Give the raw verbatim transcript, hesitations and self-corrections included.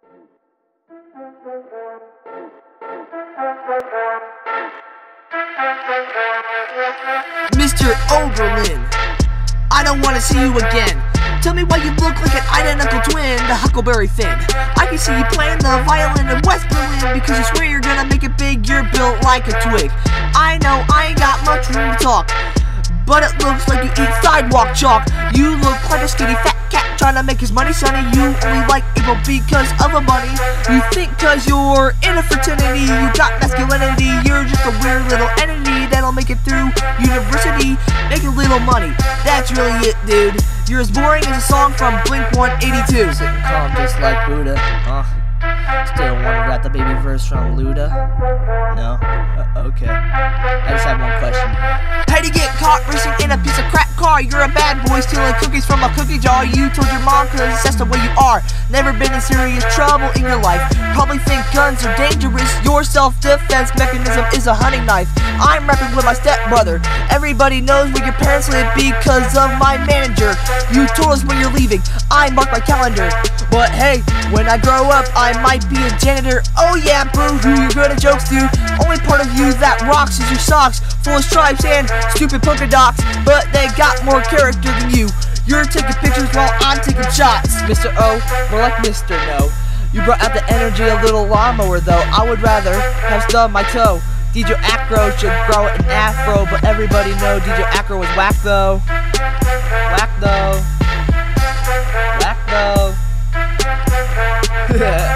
Mister Oberlin, I don't want to see you again. Tell me why you look like an identical twin to Huckleberry Finn. I can see you playing the violin in West Berlin because you swear you're gonna make it big, you're built like a twig. I know I ain't got much room to talk, but it looks like you eat sidewalk chalk. You look like a skinny fat cat trying to make his money sunny. You only like April because of a bunny. You think cause you're in a fraternity you got masculinity. You're just a weird little entity that'll make it through university, make a little money. That's really it, dude. You're as boring as a song from Blink one eighty-two. Sitting calm just like Buddha. Huh? Still wonder about the baby verse from Luda? No? Uh, okay. I just have one question. How'd you get caught racing in a piece of crap car? You're a bad boy stealing cookies from a cookie jar. You told your mom cause that's the way you are. Never been in serious trouble in your life. Probably think guns are dangerous. Your self-defense mechanism is a hunting knife. I'm rapping with my stepbrother. Everybody knows where your parents live because of my manager. You told us when you're leaving. I marked my calendar. But hey, when I grow up, I might be a janitor. Oh yeah, boo, who you good at jokes to? Only part of you that rocks is your socks, full of stripes and stupid polka dots. But they got more character than you. You're taking pictures while I'm taking shots. Mister O, more like Mister No. You brought out the energy a little lawnmower though. I would rather have stubbed my toe. D J Acro should grow an afro, but everybody know D J Acro was whack though. Whack though. Whack though.